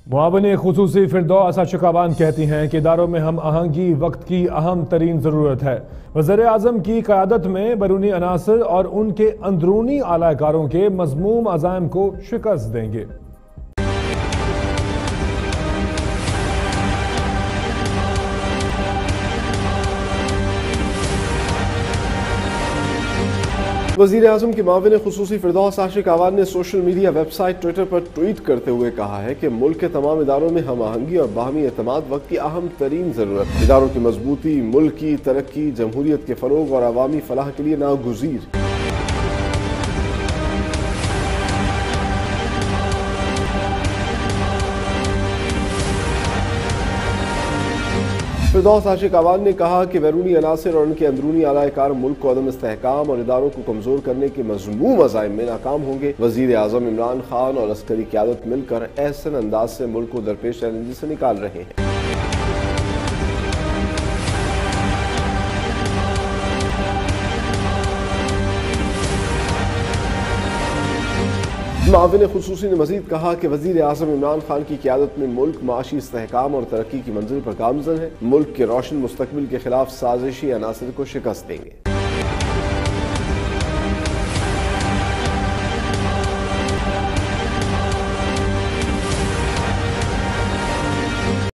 मुआविन खुसूसी फिरदौस आशिकावान कहती हैं कि इदारों में हम आहंगी वक्त की अहम तरीन ज़रूरत है। वज़ीर आज़म की क़यादत में बैरूनी अनासर और उनके अंदरूनी आलाकारों के मज़मूम अज़ाइम को शिकस्त देंगे। वज़ीर आज़म के मुआविन खुसूसी फिरदौस आशिकावान ने सोशल मीडिया वेबसाइट ट्विटर पर ट्वीट करते हुए कहा है कि मुल्क के तमाम इदारों में हम आहंगी और बाहमी एतमाद वक्त की अहम तरीन ज़रूरत। इदारों की मजबूती मुल्क की तरक्की, जमहूरियत के फ़रोग और अवामी फलाह के लिए नागुज़ीर। फिरदौस आशिकावान ने कहा कि बैरूनी अनासर और उनके अंदरूनी आलाकार मुल्क को अदम इस्तेहकाम और इदारों को कमजोर करने के मज़मूम अज़ाइम में नाकाम होंगे। वज़ीर आज़म इमरान खान और अस्करी क़यादत मिलकर ऐसे अंदाज से मुल्क को दरपेश चैलेंज से निकाल रहे हैं। मुआविन खुसूसी ने मजीद कहा कि वज़ीर आज़म इमरान खान की क़यादत में मुल्क माशी इस्तेहकाम और तरक्की की मंजिल पर गामज़न है। मुल्क के रोशन मुस्तकबिल के खिलाफ साजिशी अनासर को शिकस्त देंगे।